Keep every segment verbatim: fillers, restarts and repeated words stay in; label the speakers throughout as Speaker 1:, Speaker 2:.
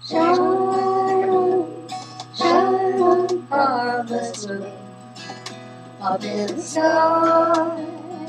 Speaker 1: shine on, shine on, harvest moon, up in the sky.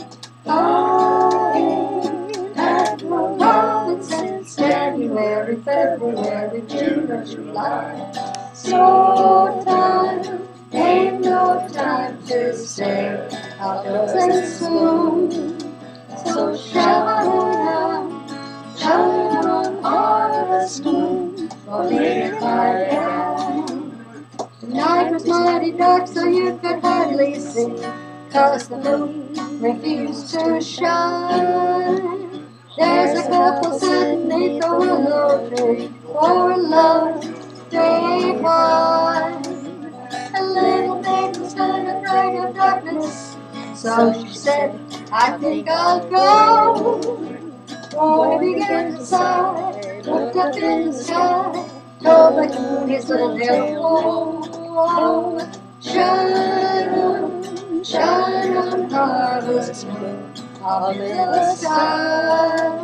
Speaker 1: I ain't had no love since January, February, June, or July. Snow time, ain't no time to stay outdoors and soon. So shine on, shine on, harvest moon, for me and my gal. The night was mighty dark, so you could hardly see, 'cause the moon refused to shine. There's a couple sitting beneath the willow tree for love divine. A little maid was kind of afraid of darkness, so she said, I think I'll go. Oh, he began to sigh, looked up in the sky, told the moon his little hello. Shine on, shine on, harvest moon, up in the sky.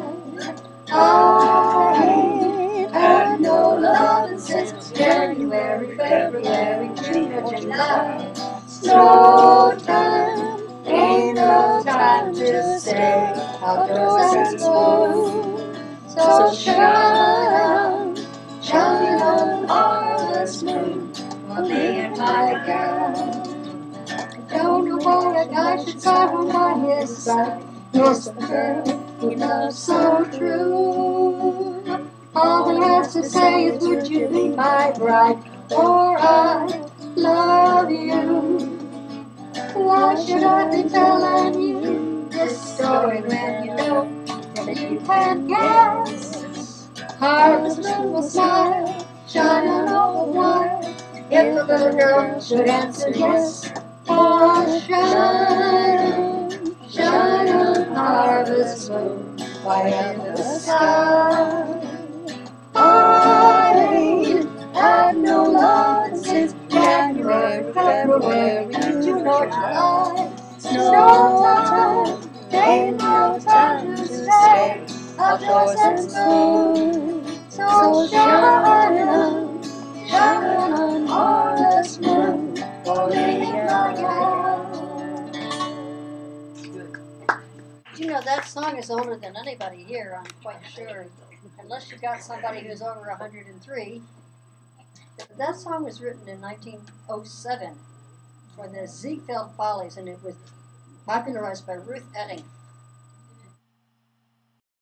Speaker 1: I ain't had no loving since January, February, June, or July. Snow time, ain't no time to stay outdoors and spoon. So shine on, shine on, harvest moon, for me and my gal. I don't know why a guy should sorrow by his side. Yes, the girl he loves so true. All he has to say is, would you be my bride? For I love you. Why should I be telling you this story when you know that you can't guess? Harvest moon will smile, shine on all the while, if the little girl should answer yes. Oh, shine on, shine on, harvest moon, way in the sky. I ain't had no love since January, February, June, or July. Snow time, ain't no time to stay outdoors and spoon. So shine on, shine on, harvest moon, for me and my gal. You know, that song is older than anybody here, I'm quite sure. Unless you got somebody who's over one hundred and three. That song was written in nineteen oh seven for the Ziegfeld Follies, and it was popularized by Ruth Etting.